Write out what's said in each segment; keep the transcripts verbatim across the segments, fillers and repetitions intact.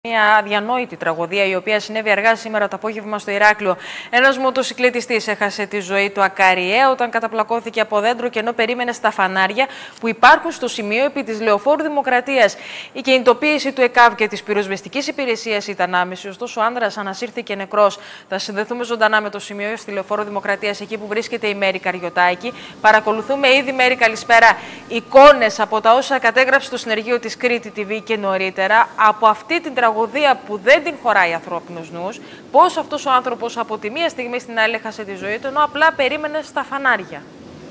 Μια αδιανόητη τραγωδία η οποία συνέβη αργά σήμερα το απόγευμα στο Ηράκλειο. Ένας μοτοσυκλετιστής έχασε τη ζωή του ακαριέα όταν καταπλακώθηκε από δέντρο και ενώ περίμενε στα φανάρια που υπάρχουν στο σημείο επί της Λεωφόρου Δημοκρατίας. Η κινητοποίηση του ΕΚΑΒ και της πυροσβεστικής υπηρεσίας ήταν άμεση, ωστόσο ο άνδρας ανασύρθηκε νεκρός. Θα συνδεθούμε ζωντανά με το σημείο στη Λεωφόρο Δημοκρατίας, εκεί που βρίσκεται η Μέρη Καριωτάκη. Παρακολουθούμε ήδη, Μέρη, καλησπέρα, εικόνες από τα όσα κατέγραψε το συνεργείο της Κρήτη τι βι και νωρίτερα από αυτή την τραγωδία. Τραγωδία που δεν την χωράει ανθρώπινος νους, πώς αυτός ο άνθρωπος από τη μία στιγμή στην άλλη έχασε τη ζωή του, ενώ απλά περίμενε στα φανάρια.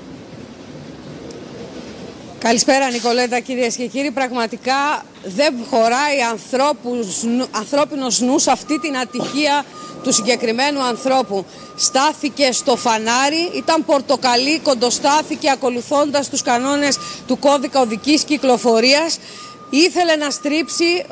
Καλησπέρα Νικολέτα, κυρίες και κύριοι. Πραγματικά δεν χωράει ανθρώπους, ανθρώπινος νους αυτή την ατυχία του συγκεκριμένου ανθρώπου. Στάθηκε στο φανάρι, ήταν πορτοκαλί, κοντοστάθηκε ακολουθώντας τους κανόνες του κώδικα οδικής κυκλοφορίας. Ήθελε να στρίψει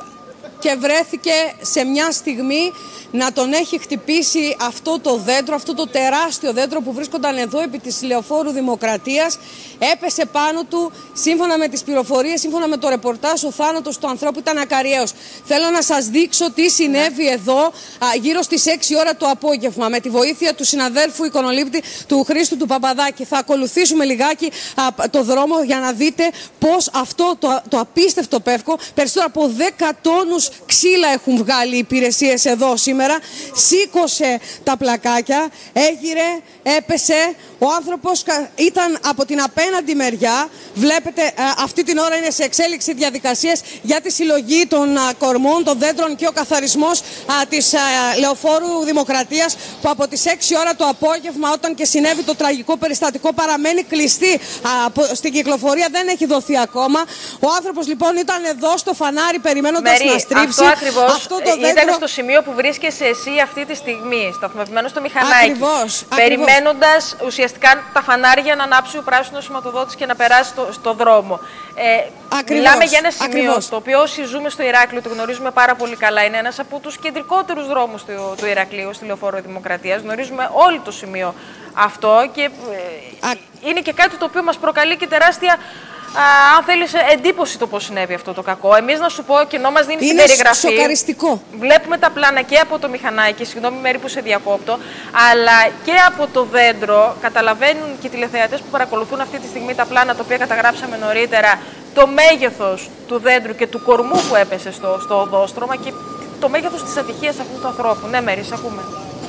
και βρέθηκε σε μια στιγμή να τον έχει χτυπήσει αυτό το δέντρο, αυτό το τεράστιο δέντρο που βρίσκονταν εδώ επί της Λεωφόρου Δημοκρατίας. Έπεσε πάνω του, σύμφωνα με τις πληροφορίες, σύμφωνα με το ρεπορτάζ, ο θάνατος του ανθρώπου ήταν ακαριαίος. Θέλω να σας δείξω τι συνέβη εδώ α, γύρω στις έξι ώρα το απόγευμα με τη βοήθεια του συναδέλφου εικονολήπτη του Χρήστου του Παπαδάκη. Θα ακολουθήσουμε λιγάκι α, το δρόμο για να δείτε πώς αυτό το, το απίστευτο πεύκο, περισσότερο από δέκα τόνους ξύλα έχουν βγάλει οι υπηρεσίες εδώ σήμερα. Σήκωσε τα πλακάκια, έγειρε, έπεσε. Ο άνθρωπος ήταν από την απέναντι μεριά. Βλέπετε, αυτή την ώρα είναι σε εξέλιξη διαδικασίες για τη συλλογή των κορμών, των δέντρων και ο καθαρισμός της Λεωφόρου Δημοκρατίας, που από τις έξι ώρα το απόγευμα, όταν και συνέβη το τραγικό περιστατικό, παραμένει κλειστή στην κυκλοφορία, δεν έχει δοθεί ακόμα. Ο άνθρωπος λοιπόν ήταν εδώ στο φανάρι περιμένοντας Μέρη, να στρίψει. Αυτό ακριβώς αυτό το δέντρο... ήταν στο σημείο που βρίσκεσαι εσύ αυτή τη στιγμή, σταθμευμένο στο μηχανάκι. Ακριβώς, περιμένοντας ουσιαστικά τα φανάρια να ανάψει ο πράσινος σηματοδότης και να περάσει στο, στο δρόμο. Ε, ακριβώς, μιλάμε για ένα σημείο ακριβώς. το οποίο όσοι ζούμε στο Ηράκλειο το γνωρίζουμε πάρα πολύ καλά. Είναι ένας από τους κεντρικότερους δρόμους του, του Ηρακλείου, στη Λεωφόρο Δημοκρατίας. Γνωρίζουμε όλο το σημείο αυτό και ε, Α... είναι και κάτι το οποίο μας προκαλεί και τεράστια. Α, αν θέλεις, εντύπωση το πώς συνέβη αυτό το κακό. Εμείς να σου πω, και ενώ μας δίνει την περιγραφή. Είναι σοκαριστικό. Βλέπουμε τα πλάνα και από το μηχανάκι, συγγνώμη Μέρη που σε διακόπτω, αλλά και από το δέντρο. Καταλαβαίνουν και οι τηλεθεατές που παρακολουθούν αυτή τη στιγμή τα πλάνα τα οποία καταγράψαμε νωρίτερα, το μέγεθος του δέντρου και του κορμού που έπεσε στο, στο οδόστρωμα και το μέγεθος της ατυχίας αυτού του ανθρώπου. Ναι, Μέρη, σε ακούμε.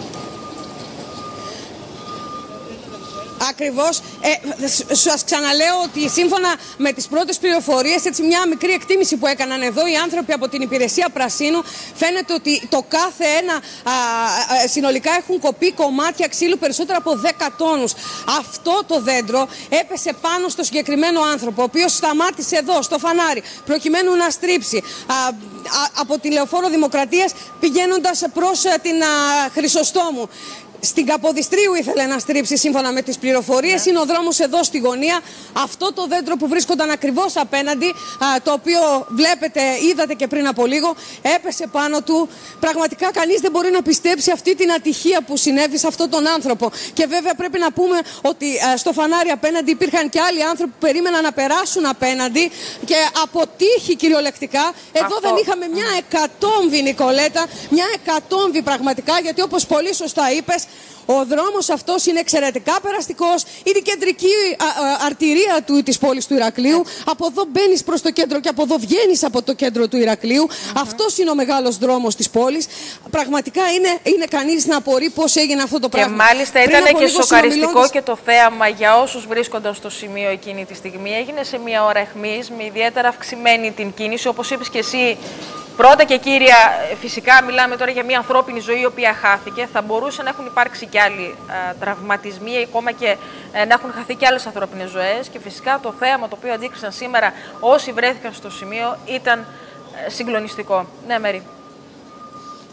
Ακριβώς. Ε, σας ξαναλέω ότι σύμφωνα με τις πρώτες πληροφορίες, έτσι μια μικρή εκτίμηση που έκαναν εδώ οι άνθρωποι από την Υπηρεσία Πρασίνου, φαίνεται ότι το κάθε ένα α, α, συνολικά έχουν κοπεί κομμάτια ξύλου περισσότερα από δέκα τόνους. Αυτό το δέντρο έπεσε πάνω στο συγκεκριμένο άνθρωπο, ο οποίος σταμάτησε εδώ στο φανάρι προκειμένου να στρίψει α, α, από τη Λεωφόρο Δημοκρατίας πηγαίνοντας προς α, την α, Χρυσοστόμου. Στην Καποδιστρίου ήθελε να στρίψει σύμφωνα με τις πληροφορίες. Ναι. Είναι ο δρόμος εδώ στη γωνία. Αυτό το δέντρο που βρίσκονταν ακριβώς απέναντι, α, το οποίο βλέπετε, είδατε και πριν από λίγο, έπεσε πάνω του. Πραγματικά κανείς δεν μπορεί να πιστέψει αυτή την ατυχία που συνέβη σε αυτόν τον άνθρωπο. Και βέβαια πρέπει να πούμε ότι α, στο φανάρι απέναντι υπήρχαν και άλλοι άνθρωποι που περίμεναν να περάσουν απέναντι και αποτύχει κυριολεκτικά. Εδώ αυτό. Δεν είχαμε μια εκατόμβη, Νικολέτα, μια εκατόμβη πραγματικά, γιατί όπως πολύ σωστά είπες, ο δρόμος αυτός είναι εξαιρετικά περαστικός, είναι η κεντρική α, α, αρτηρία του, της πόλης του Ηρακλείου. Yeah. Από εδώ μπαίνεις προς το κέντρο και από εδώ βγαίνεις από το κέντρο του Ηρακλείου. Uh-huh. Αυτός είναι ο μεγάλος δρόμος της πόλης. Πραγματικά είναι, είναι κανείς να απορεί πώς έγινε αυτό το και πράγμα. Και μάλιστα ήταν και σοκαριστικό και το θέαμα για όσους βρίσκονταν στο σημείο εκείνη τη στιγμή. Έγινε σε μια ώρα αιχμής, με ιδιαίτερα αυξημένη την κίνηση, όπως είπες και εσύ. Πρώτα και κύρια, φυσικά μιλάμε τώρα για μια ανθρώπινη ζωή η οποία χάθηκε. Θα μπορούσε να έχουν υπάρξει και άλλοι α, τραυματισμοί, ακόμα και α, να έχουν χαθεί και άλλες ανθρώπινες ζωές. Και φυσικά το θέαμα το οποίο αντίκρισαν σήμερα όσοι βρέθηκαν στο σημείο ήταν α, συγκλονιστικό. Ναι, Μέρη.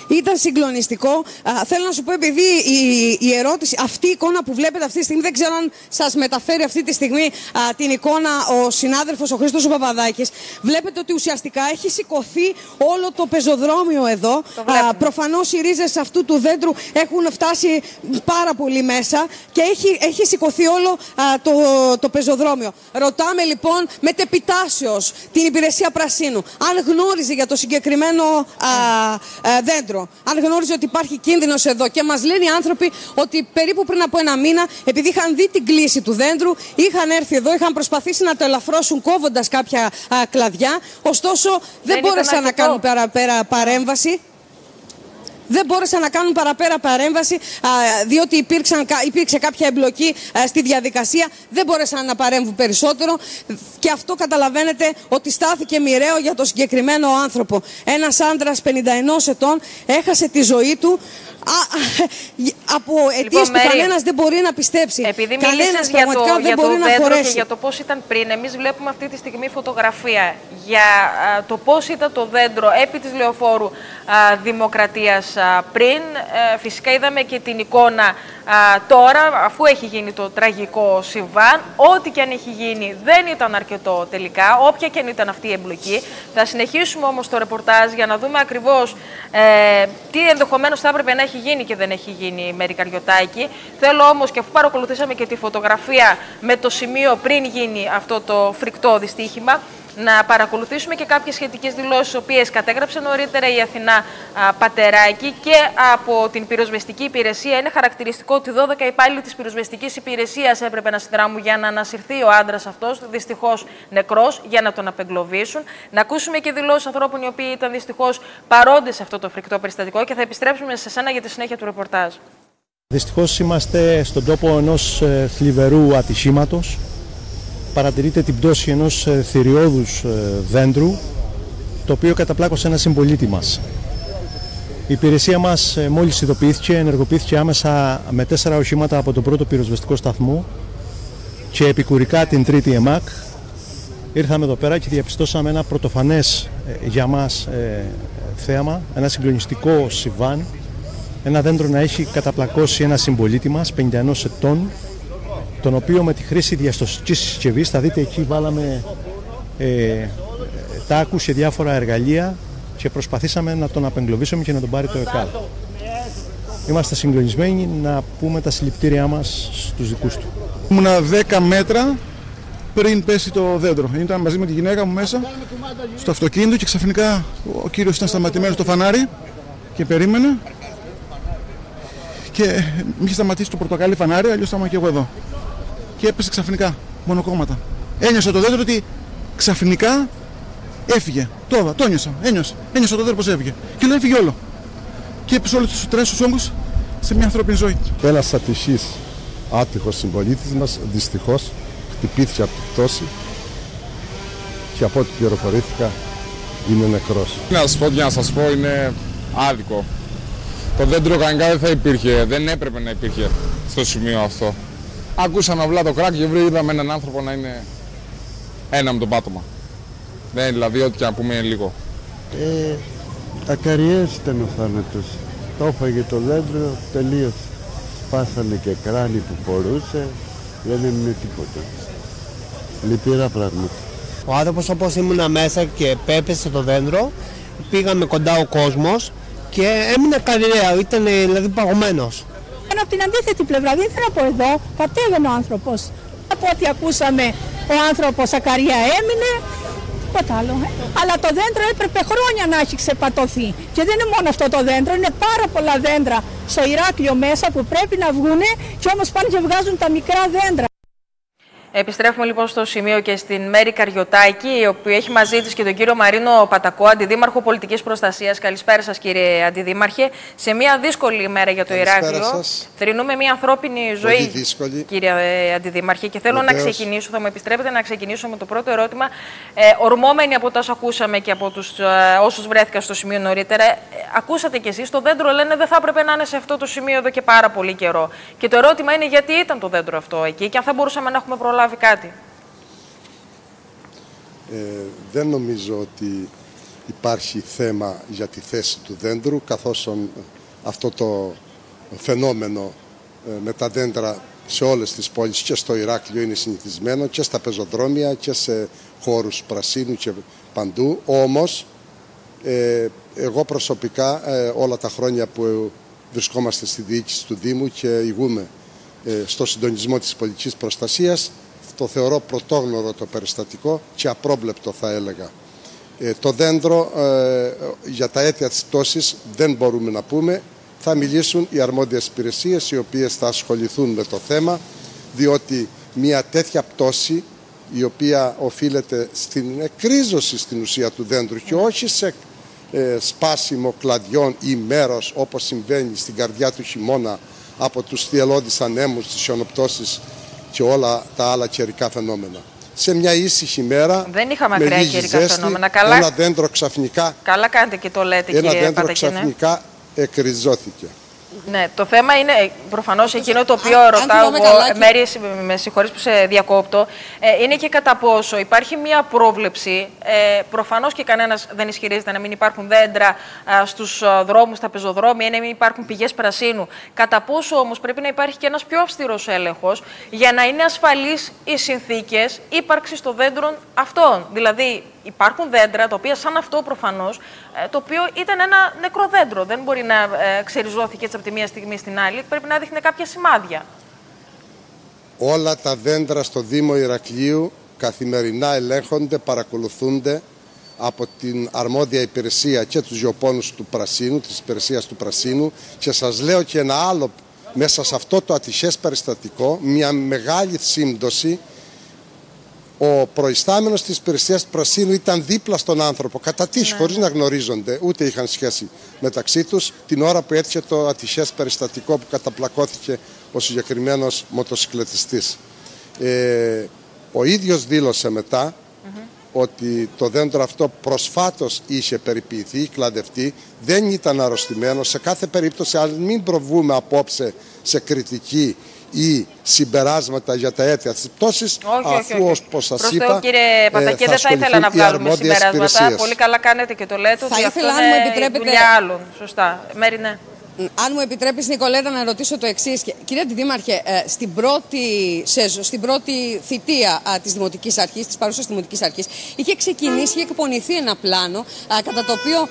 Ήταν συγκλονιστικό. Α, θέλω να σου πω, επειδή η, η ερώτηση, αυτή η εικόνα που βλέπετε αυτή τη στιγμή, δεν ξέρω αν σας μεταφέρει αυτή τη στιγμή α, την εικόνα ο συνάδελφος ο Χρήστος ο Παπαδάκης. Βλέπετε ότι ουσιαστικά έχει σηκωθεί όλο το πεζοδρόμιο εδώ. Α, προφανώς οι ρίζες αυτού του δέντρου έχουν φτάσει πάρα πολύ μέσα και έχει, έχει σηκωθεί όλο α, το, το πεζοδρόμιο. Ρωτάμε λοιπόν μετεπιτάσεως την Υπηρεσία Πρασίνου αν γνώριζε για το συγκεκριμένο α, α, δέντρο, αν γνώριζε ότι υπάρχει κίνδυνος εδώ. Και μας λένε οι άνθρωποι ότι περίπου πριν από ένα μήνα, επειδή είχαν δει την κλίση του δέντρου, είχαν έρθει εδώ, είχαν προσπαθήσει να το ελαφρώσουν κόβοντας κάποια α, κλαδιά. Ωστόσο δεν, δεν μπόρεσαν να κάνουν παραπέρα παρέμβαση. Δεν μπόρεσαν να κάνουν παραπέρα παρέμβαση, διότι υπήρξαν, υπήρξε κάποια εμπλοκή στη διαδικασία. Δεν μπόρεσαν να παρέμβουν περισσότερο και αυτό καταλαβαίνετε ότι στάθηκε μοιραίο για το συγκεκριμένο άνθρωπο. Ένας άντρας πενήντα ενός ετών έχασε τη ζωή του α, από αιτίες λοιπόν, που κανένας δεν μπορεί να πιστέψει. Επειδή μίλησες για το, δεν για μπορεί το δέντρο να και για το πώς ήταν πριν, εμείς βλέπουμε αυτή τη στιγμή φωτογραφία για α, το πώς ήταν το δέντρο επί της Λεωφόρου α, Δημοκρατίας α, πριν. Ε, φυσικά είδαμε και την εικόνα α, τώρα, αφού έχει γίνει το τραγικό συμβάν. Ό,τι και αν έχει γίνει δεν ήταν αρκετό τελικά, όποια και αν ήταν αυτή η εμπλοκή. Θα συνεχίσουμε όμως το ρεπορτάζ για να δούμε ακριβώς ε, τι ενδεχομένως θα έπρεπε να έχει γίνει και δεν έχει γίνει, Μέρη Καριωτάκη. Θέλω όμως, και αφού παρακολουθήσαμε και τη φωτογραφία με το σημείο πριν γίνει αυτό το φρικτό δυστύχημα, να παρακολουθήσουμε και κάποιες σχετικές δηλώσεις, τις οποίες κατέγραψε νωρίτερα η Αθηνά α, Πατεράκη και από την πυροσβεστική υπηρεσία. Είναι χαρακτηριστικό ότι δώδεκα υπάλληλοι της πυροσβεστικής υπηρεσίας έπρεπε να συνδράμουν για να ανασυρθεί ο άντρας αυτός, δυστυχώς νεκρός, για να τον απεγκλωβίσουν. Να ακούσουμε και δηλώσεις ανθρώπων οι οποίοι ήταν δυστυχώς παρόντες σε αυτό το φρικτό περιστατικό και θα επιστρέψουμε σε σένα για τη συνέχεια του ρεπορτάζ. Δυστυχώς είμαστε στον τόπο ενός ε, θλιβερού ατυχήματος. Παρατηρείται την πτώση ενός ε, θηριώδους ε, δέντρου, το οποίο καταπλάκωσε ένα συμπολίτη μας. Η υπηρεσία μας ε, μόλις ειδοποιήθηκε, ενεργοποιήθηκε άμεσα με τέσσερα οχήματα από τον πρώτο πυροσβεστικό σταθμό και επικουρικά την τρίτη ΕΜΑΚ. Ήρθαμε εδώ πέρα και διαπιστώσαμε ένα πρωτοφανές ε, για μας ε, θέαμα, ένα συγκλονιστικό συμβάν. Ένα δέντρο να έχει καταπλακώσει ένα συμπολίτη μας, πενήντα ενός ετών, τον οποίο με τη χρήση διαστοσικής συσκευής, θα δείτε εκεί βάλαμε ε, τάκους και διάφορα εργαλεία και προσπαθήσαμε να τον απεγκλωβίσουμε και να τον πάρει το ΕΚΑΒ. Είμαστε συγκλονισμένοι να πούμε τα συλληπιτήριά μας στους δικούς του. Ήμουνα δέκα μέτρα πριν πέσει το δέντρο. Ήταν μαζί με τη γυναίκα μου μέσα στο αυτοκίνητο και ξαφνικά ο κύριος ήταν σταματημένος στο φανάρι και περίμενε και μη είχε σταματήσει το πορτοκάλι φανάρι, αλλιώς θα ήμουν και εγώ εδώ. Και έπεσε ξαφνικά, μονοκόμματα. Ένιωσα το δέντρο ότι ξαφνικά έφυγε. Τώρα, το ένιωσα, ένιωσα. Ένιωσα το δέντρο πως έφυγε. Και λέω έφυγε όλο. Και έπεσε όλους τους τρέσους όγκους σε μια ανθρώπινη ζωή. Ένας ατυχής άτυχος συμπολίτης μας δυστυχώς χτυπήθηκε από την πτώση και από ό,τι πληροφορήθηκα είναι νεκρός. Να σας πω, για να σας πω, είναι άδικο. Το δέντρο κανονικά δεν θα υπήρχε, δεν έπρεπε να υπήρχε στο σημείο αυτό. Ακούσαμε απλά το κράκ και είδαμε έναν άνθρωπο να είναι ένα με τον πάτωμα. Δεν είναι δηλαδή ό,τι και να πούμε είναι λίγο. Ε, ακαριές ήταν ο θάνατος. Το έφαγε το δέντρο, τελείωσε. Σπάσανε και κράνη που φορούσε, δεν έμεινε τίποτα. Λυπηρά πράγματα. Ο άνθρωπος όπως ήμουνα μέσα και πέπεσε το δέντρο, πήγαμε κοντά ο κόσμος και έμεινε καριέρα, ήταν δηλαδή παγωμένος. Από την αντίθετη πλευρά, δεν ήθελα από εδώ, κατέβαινε ο άνθρωπος. Από ό,τι ακούσαμε, ο άνθρωπος ακαριά έμεινε, τίποτα άλλο. Αλλά το δέντρο έπρεπε χρόνια να έχει ξεπατωθεί. Και δεν είναι μόνο αυτό το δέντρο, είναι πάρα πολλά δέντρα στο Ηράκλειο μέσα που πρέπει να βγούνε και όμως πάνε και βγάζουν τα μικρά δέντρα. Επιστρέφουμε λοιπόν στο σημείο και στην Μέρη Καριωτάκη, η οποία έχει μαζί της και τον κύριο Μαρίνο Πατακό, Αντιδήμαρχο Πολιτικής Προστασίας. Καλησπέρα σας, κύριε Αντιδήμαρχε. Σε μια δύσκολη ημέρα για το Ηράκλειο, θρηνούμε μια ανθρώπινη ζωή, κύριε Αντιδήμαρχε. Και θέλω Βεβαίως. να ξεκινήσω, θα μου επιστρέπετε να ξεκινήσω με το πρώτο ερώτημα. Ε, ορμόμενοι από τα όσα ακούσαμε και από τους, ε, όσους βρέθηκαν στο σημείο νωρίτερα, ε, ακούσατε κι εσείς, το δέντρο λένε δεν θα έπρεπε να είναι σε αυτό το σημείο εδώ και πάρα πολύ καιρό. Και το ερώτημα είναι γιατί ήταν το δέντρο αυτό εκεί και αν θα μπορούσαμε να έχουμε προλάβει κάτι. Ε, δεν νομίζω ότι υπάρχει θέμα για τη θέση του δέντρου, καθώς αυτό το φαινόμενο με τα δέντρα σε όλες τις πόλεις και στο Ηράκλειο είναι συνηθισμένο και στα πεζοδρόμια και σε χώρους πρασίνου και παντού. Όμως ε, εγώ προσωπικά ε, όλα τα χρόνια που βρισκόμαστε στη διοίκηση του Δήμου και ηγούμε ε, στο συντονισμό της πολιτικής προστασίας, το θεωρώ πρωτόγνωρο το περιστατικό και απρόβλεπτο θα έλεγα. Ε, το δέντρο ε, για τα αίτια της πτώσης δεν μπορούμε να πούμε. Θα μιλήσουν οι αρμόδιες υπηρεσίες οι οποίες θα ασχοληθούν με το θέμα, διότι μια τέτοια πτώση η οποία οφείλεται στην εκρίζωση στην ουσία του δέντρου και όχι σε ε, σπάσιμο κλαδιών ή μέρος όπως συμβαίνει στην καρδιά του χειμώνα από τους θυελλώδεις ανέμους, τις χιονοπτώσεις και όλα τα άλλα καιρικά φαινόμενα. Σε μια ήσυχη μέρα, δεν είχαμε με ακραία λίγη καιρικά ζέστη, φαινόμενα. Καλά, ένα δέντρο ξαφνικά, καλά κάνετε και το λέτε, ένα κύριε δέντρο Πατακίνε. ξαφνικά εκριζώθηκε. Ναι, το θέμα είναι προφανώς εκείνο το οποίο αν, ρωτάω αν εγώ, καλά, Μέρη, με συγχωρείς που σε διακόπτω, ε, είναι και κατά πόσο υπάρχει μία πρόβλεψη, ε, προφανώς και κανένας δεν ισχυρίζεται να μην υπάρχουν δέντρα ε, στους ε, δρόμους, στα πεζοδρόμια ή να μην υπάρχουν πηγές πρασίνου. Κατά πόσο όμως πρέπει να υπάρχει και ένας πιο αυστηρός έλεγχος για να είναι ασφαλείς οι συνθήκες ύπαρξης των δέντρων αυτών. Δηλαδή, υπάρχουν δέντρα, τα οποία σαν αυτό προφανώς, το οποίο ήταν ένα νεκρό δέντρο. Δεν μπορεί να ε, ξεριζώθηκε έτσι από τη μία στιγμή στην άλλη. Πρέπει να δείχνει κάποια σημάδια. Όλα τα δέντρα στο Δήμο Ηρακλείου καθημερινά ελέγχονται, παρακολουθούνται από την αρμόδια υπηρεσία και τους γεωπόνους του Πρασίνου, της υπηρεσίας του Πρασίνου. Και σας λέω και ένα άλλο μέσα σε αυτό το ατυχές περιστατικό, μια μεγάλη σύμπτωση. Ο προϊστάμενος της υπηρεσίας του Πρασίνου ήταν δίπλα στον άνθρωπο, κατά τύχη, ναι, χωρίς να γνωρίζονται, ούτε είχαν σχέση μεταξύ τους, την ώρα που έτυχε το ατυχές περιστατικό που καταπλακώθηκε ο συγκεκριμένος μοτοσυκλετιστής. Ε, ο ίδιος δήλωσε μετά mm-hmm. ότι το δέντρο αυτό προσφάτως είχε περιποιηθεί, κλαδευτεί, δεν ήταν αρρωστημένο. Σε κάθε περίπτωση, αν μην προβούμε απόψε σε κριτική ή συμπεράσματα για τα αίτια της πτώσης, αφού όπως σας είπα, κύριε Πατακέ, δεν θα ήθελα να βγάλουμε συμπεράσματα. Υπηρεσίες. Πολύ καλά κάνετε και το λέτε, θα ότι ήθελα, αυτό αν μου είναι επιτρέπετε, δουλειά άλλων. Σωστά. Μέρη, ναι. Αν μου επιτρέπεις, Νικολέτα, να ρωτήσω το εξής. Κύριε Αντιδήμαρχε, στην πρώτη, στην πρώτη θητεία της Δημοτικής Αρχής, της παρούσας Δημοτικής Αρχής, είχε ξεκινήσει, είχε εκπονηθεί ένα πλάνο κατά το οποίο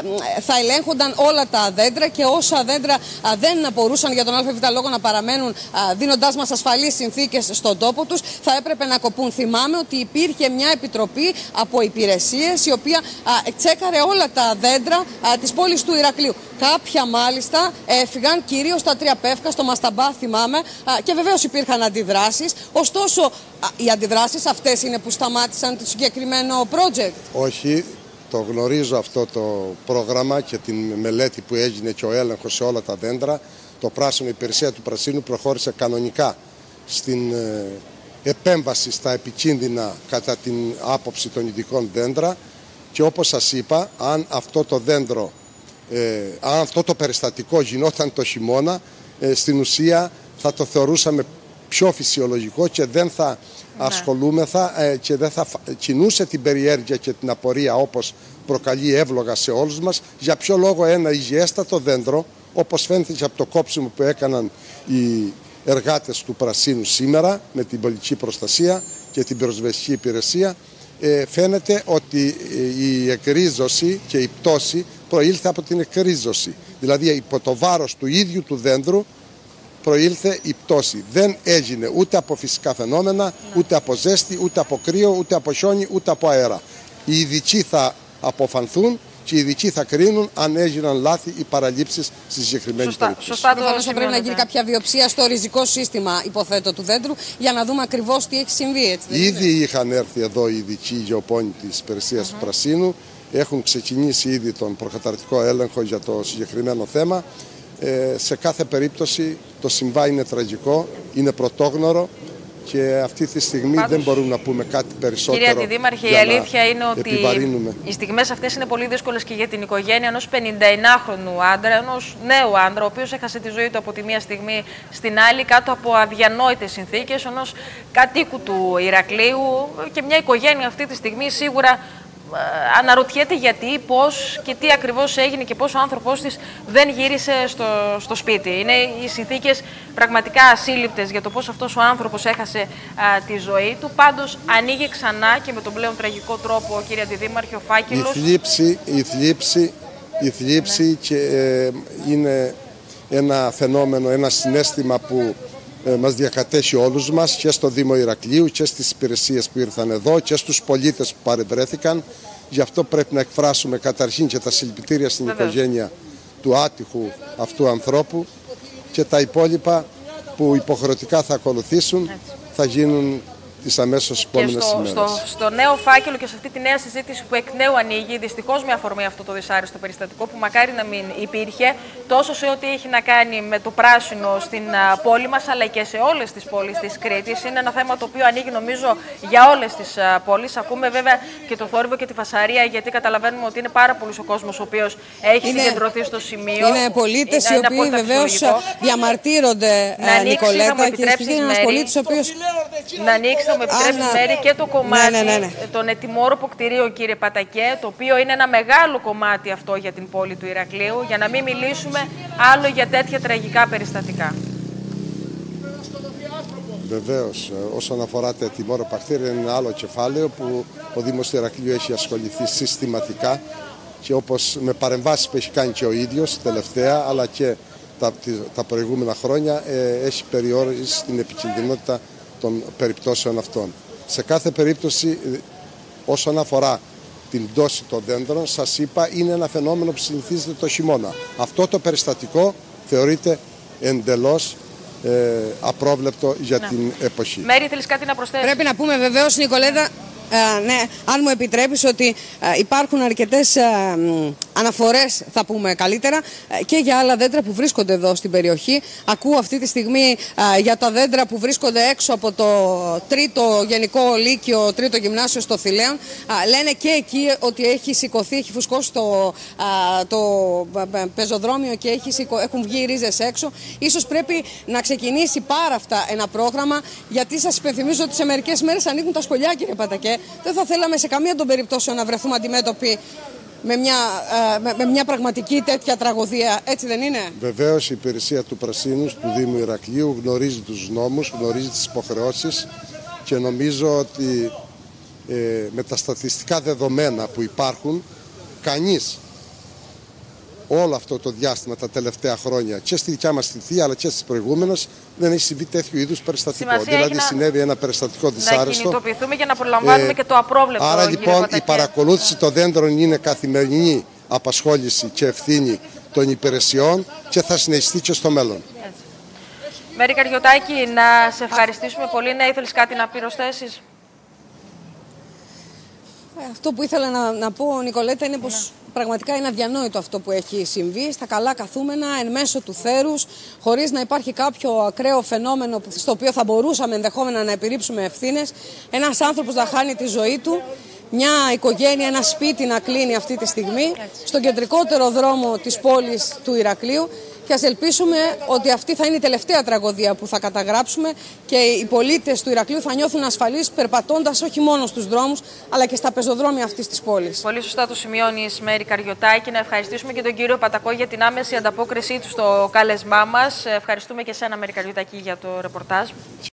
θα ελέγχονταν όλα τα δέντρα και όσα δέντρα δεν μπορούσαν για τον ΑΒ λόγο να παραμένουν δίνοντάς μας ασφαλείς συνθήκες στον τόπο τους, θα έπρεπε να κοπούν. Θυμάμαι ότι υπήρχε μια επιτροπή από υπηρεσίες η οποία τσέκαρε όλα τα δέντρα της πόλης του Ηρακλείου. Κάποια μάλιστα έφυγαν, κυρίως τα Τρία Πεύκα, στο Μασταμπά θυμάμαι, και βεβαίως υπήρχαν αντιδράσεις. Ωστόσο, οι αντιδράσεις αυτές είναι που σταμάτησαν το συγκεκριμένο project. Όχι, το γνωρίζω αυτό το πρόγραμμα και την μελέτη που έγινε και ο έλεγχος σε όλα τα δέντρα. Το πράσινο, η υπηρεσία του Πρασίνου προχώρησε κανονικά στην ε, επέμβαση στα επικίνδυνα κατά την άποψη των ειδικών δέντρα και όπως σας είπα, αν αυτό το δέντρο Ε, αν αυτό το περιστατικό γινόταν το χειμώνα, ε, στην ουσία θα το θεωρούσαμε πιο φυσιολογικό και δεν θα ναι. ασχολούμεθα ε, και δεν θα κινούσε την περιέργεια και την απορία όπως προκαλεί εύλογα σε όλους μας. Για ποιο λόγο ένα υγιέστατο δέντρο, όπως φαίνεται και από το κόψιμο που έκαναν οι εργάτες του Πρασίνου σήμερα με την πολιτική προστασία και την πυροσβεστική υπηρεσία, ε, φαίνεται ότι η εκρίζωση και η πτώση προήλθε από την εκρίζωση. Δηλαδή υπό το βάρος του ίδιου του δέντρου προήλθε η πτώση. Δεν έγινε ούτε από φυσικά φαινόμενα, ούτε από ζέστη, ούτε από κρύο, ούτε από χιόνι, ούτε από αέρα. Οι ειδικοί θα αποφανθούν και οι ειδικοί θα κρίνουν αν έγιναν λάθη ή παραλήψεις στη συγκεκριμένη σωστά, περίπτωση. Σωστά, προφανώς θα πρέπει να γίνει κάποια βιοψία στο ριζικό σύστημα, υποθέτω, του δέντρου για να δούμε ακριβώς τι έχει συμβεί. Έτσι, ήδη είχαν έρθει εδώ οι ειδικοί γεωπόνοι της υπηρεσίας mm-hmm. του Πρασίνου. Έχουν ξεκινήσει ήδη τον προκαταρκτικό έλεγχο για το συγκεκριμένο θέμα. Ε, σε κάθε περίπτωση το συμβάν είναι τραγικό, είναι πρωτόγνωρο και αυτή τη στιγμή Πάντως, δεν μπορούμε να πούμε κάτι περισσότερο. Κύριε Αντιδήμαρχε, η αλήθεια είναι ότι επιβαρύνουμε. Οι στιγμές αυτές είναι πολύ δύσκολες και για την οικογένεια ενός πενηνταεννάχρονου άντρα, ενός νέου άντρα, ο οποίος έχασε τη ζωή του από τη μία στιγμή στην άλλη κάτω από αδιανόητες συνθήκες, ενός κατοίκου του Ηρακλείου και μια οικογένεια αυτή τη στιγμή σίγουρα αναρωτιέται γιατί, πώς και τι ακριβώς έγινε και πώς ο άνθρωπός της δεν γύρισε στο, στο σπίτι. Είναι οι συνθήκες πραγματικά ασύλληπτες για το πώς αυτός ο άνθρωπος έχασε α, τη ζωή του. Πάντως ανοίγει ξανά και με τον πλέον τραγικό τρόπο, κύριε Αντιδήμαρχε, ο φάκελος. Η θλίψη, η θλίψη, η θλίψη ναι. και ε, είναι ένα φαινόμενο, ένα συναίσθημα που ε, μας διακατέχει όλους μας και στο Δήμο Ηρακλείου και στις υπηρεσίες που ήρθαν εδώ και στους πολίτες που παρευρέθηκαν. Γι' αυτό πρέπει να εκφράσουμε καταρχήν και τα συλληπιτήρια στην Βεβαίως. οικογένεια του άτυχου αυτού ανθρώπου και τα υπόλοιπα που υποχρεωτικά θα ακολουθήσουν Έτσι. θα γίνουν τις αμέσως επόμενες στο, ημέρες. Στο, στο νέο φάκελο και σε αυτή τη νέα συζήτηση που εκ νέου ανοίγει, δυστυχώς με αφορμή αυτό το δυσάρεστο περιστατικό που μακάρι να μην υπήρχε, τόσο σε ό,τι έχει να κάνει με το πράσινο στην α, πόλη μας, αλλά και σε όλες τις πόλεις της Κρήτης. Είναι ένα θέμα το οποίο ανοίγει νομίζω για όλες τις α, πόλεις. Ακούμε βέβαια και το θόρυβο και τη φασαρία, γιατί καταλαβαίνουμε ότι είναι πάρα πολλούς ο κόσμος ο οποίος έχει είναι, συγκεντρωθεί στο σημείο. Είναι πολίτες οι οποίοι βεβαίως διαμαρτύρονται, Νικολέτα, και είναι ένας πολίτης ο οποίος... Να ανοίξει, θα μου επιτρέψει, Μέρη, και το κομμάτι ναι, ναι, ναι. των ετοιμόρροπων κτηρίων, κύριε Πατακέ, το οποίο είναι ένα μεγάλο κομμάτι αυτό για την πόλη του Ηρακλείου, για να μην μιλήσουμε άλλο για τέτοια τραγικά περιστατικά. Βεβαίως, όσον αφορά τα ετοιμόρροπα κτίρια, είναι ένα άλλο κεφάλαιο που ο Δήμος του Ηρακλείου έχει ασχοληθεί συστηματικά και όπως με παρεμβάσεις που έχει κάνει και ο ίδιος τελευταία, αλλά και τα, τα προηγούμενα χρόνια, ε, έχει περιορίσει την επικινδυνότητα των περιπτώσεων αυτών. Σε κάθε περίπτωση, όσον αφορά την πτώση των δέντρων, σας είπα, είναι ένα φαινόμενο που συνηθίζεται το χειμώνα. Αυτό το περιστατικό θεωρείται εντελώς ε, απρόβλεπτο για να. την εποχή. Μέρη, θέλεις κάτι να προσθέσεις? Πρέπει να πούμε βεβαίως, Νικολέτα, Ε, ναι, αν μου επιτρέπεις, ότι ε, υπάρχουν αρκετές ε, αναφορές, θα πούμε καλύτερα, ε, και για άλλα δέντρα που βρίσκονται εδώ στην περιοχή. Ακούω αυτή τη στιγμή ε, για τα δέντρα που βρίσκονται έξω από το τρίτο γενικό λύκειο, τρίτο γυμνάσιο στο Θηλαίον. Ε, λένε και εκεί ότι έχει σηκωθεί, έχει φουσκώσει το, ε, το ε, πεζοδρόμιο και έχει σηκω, έχουν βγει ρίζες έξω. Ίσως πρέπει να ξεκινήσει πάρα αυτά ένα πρόγραμμα, γιατί σας υπενθυμίζω ότι σε μερικές μέρες ανοίγουν τα σχολιά, κύριε Πατακέ. Δεν θα θέλαμε σε καμία των περιπτώσεων να βρεθούμε αντιμέτωποι με μια, με, με μια πραγματική τέτοια τραγωδία, έτσι δεν είναι? Βεβαίως η υπηρεσία του Πρασίνου του Δήμου Ηρακλείου γνωρίζει τους νόμους, γνωρίζει τις υποχρεώσεις και νομίζω ότι ε, με τα στατιστικά δεδομένα που υπάρχουν, κανείς όλο αυτό το διάστημα τα τελευταία χρόνια και στη δικιά μας θητεία αλλά και στις προηγούμενες δεν έχει συμβεί τέτοιου είδους περιστατικό. Σημασία δηλαδή να... συνέβη ένα περιστατικό δυσάρεστο. Να κινητοποιηθούμε για να προλαμβάνουμε ε, και το απρόβλεπτο. Άρα λοιπόν η παρακολούθηση των δέντρων είναι καθημερινή απασχόληση και ευθύνη των υπηρεσιών και θα συνεχιστεί και στο μέλλον. Έτσι. Μέρη Καριωτάκη, να σε ευχαριστήσουμε πολύ. Να ήθελες κάτι να προσθέσεις? Αυτό που ήθελα να, να πω, Νικολέτα, είναι πως ναι. πραγματικά είναι αδιανόητο αυτό που έχει συμβεί στα καλά καθούμενα, εν μέσω του θέρους, χωρίς να υπάρχει κάποιο ακραίο φαινόμενο στο οποίο θα μπορούσαμε ενδεχόμενα να επιρρύψουμε ευθύνες. Ένας άνθρωπος να χάνει τη ζωή του, μια οικογένεια, ένα σπίτι να κλείνει αυτή τη στιγμή, Έτσι. στον κεντρικότερο δρόμο της πόλης του Ηρακλείου. Και ας ελπίσουμε ότι αυτή θα είναι η τελευταία τραγωδία που θα καταγράψουμε και οι πολίτες του Ηρακλείου θα νιώθουν ασφαλείς περπατώντας όχι μόνο στους δρόμους αλλά και στα πεζοδρόμια αυτής της πόλης. Πολύ σωστά το σημειώνεις, Μέρη Καριωτάκη. Να ευχαριστήσουμε και τον κύριο Πατακό για την άμεση ανταπόκρισή του στο κάλεσμά μας. Ευχαριστούμε και εσένα, Μέρη Καριωτάκη, για το ρεπορτάζ.